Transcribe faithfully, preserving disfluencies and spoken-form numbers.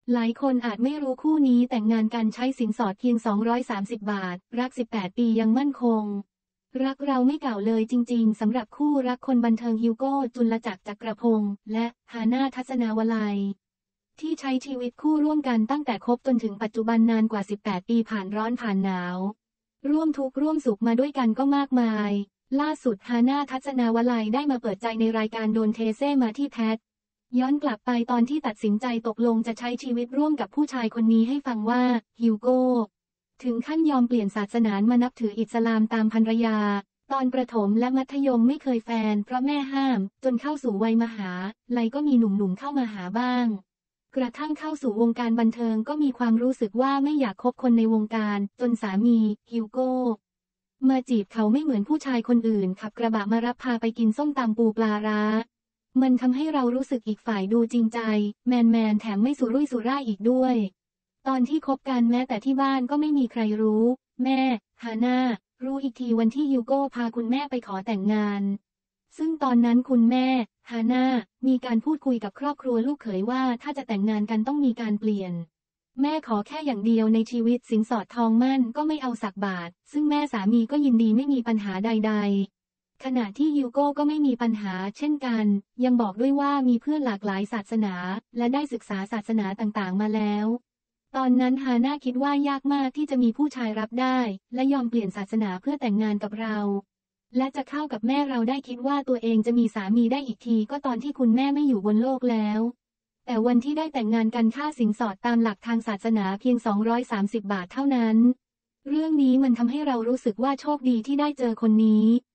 หลายคนอาจไม่รู้คู่นี้แต่งงานกันใช้สินสอดเพียงสองร้อยสามสิบบาทรักสิบแปดปียังมั่นคงรักเราไม่เก่าเลยจริงๆสำหรับคู่รักคนบันเทิงฮิวโก้จุลจักรจักรพงศ์และฮาน่าทัศนาวลัยที่ใช้ชีวิตคู่ร่วมกันตั้งแต่คบจนถึงปัจจุบันนานกว่าสิบแปดปีผ่านร้อนผ่านหนาวร่วมทุกข์ร่วมสุขมาด้วยกันก็มากมายล่าสุดฮาน่าทัศนาวลัยได้มาเปิดใจในรายการโดนเทเซ่มาที่แพทย้อนกลับไปตอนที่ตัดสินใจตกลงจะใช้ชีวิตร่วมกับผู้ชายคนนี้ให้ฟังว่าฮิวโก้ถึงขั้นยอมเปลี่ยนศาสนามานับถืออิสลามตามภรรยาตอนประถมและมัธยมไม่เคยแฟนเพราะแม่ห้ามจนเข้าสู่วัยมหาลัยก็มีหนุ่มๆเข้ามาหาบ้างกระทั่งเข้าสู่วงการบันเทิงก็มีความรู้สึกว่าไม่อยากคบคนในวงการจนสามีฮิวโก้มาจีบเขาไม่เหมือนผู้ชายคนอื่นขับกระบะมารับพาไปกินส้มตำปูปลาร้ามันทำให้เรารู้สึกอีกฝ่ายดูจริงใจแมนแมนแถมไม่สุรุ่ยสุร่ายอีกด้วยตอนที่คบกันแม้แต่ที่บ้านก็ไม่มีใครรู้แม่ฮาน่ารู้อีกทีวันที่ฮิวโก้พาคุณแม่ไปขอแต่งงานซึ่งตอนนั้นคุณแม่ฮาน่ามีการพูดคุยกับครอบครัวลูกเขยว่าถ้าจะแต่งงานกันต้องมีการเปลี่ยนแม่ขอแค่อย่างเดียวในชีวิตสินสอดทองมั่นก็ไม่เอาสักบาทซึ่งแม่สามีก็ยินดีไม่มีปัญหาใดๆขณะที่ฮิวโก้ก็ไม่มีปัญหาเช่นกันยังบอกด้วยว่ามีเพื่อนหลากหลายศาสนาและได้ศึกษาศาสนาต่างๆมาแล้วตอนนั้นฮาน่าคิดว่ายากมากที่จะมีผู้ชายรับได้และยอมเปลี่ยนศาสนาเพื่อแต่งงานกับเราและจะเข้ากับแม่เราได้คิดว่าตัวเองจะมีสามีได้อีกทีก็ตอนที่คุณแม่ไม่อยู่บนโลกแล้วแต่วันที่ได้แต่งงานกันค่าสินสอดตามหลักทางศาสนาเพียงสองร้อยสามสิบบาทเท่านั้นเรื่องนี้มันทำให้เรารู้สึกว่าโชคดีที่ได้เจอคนนี้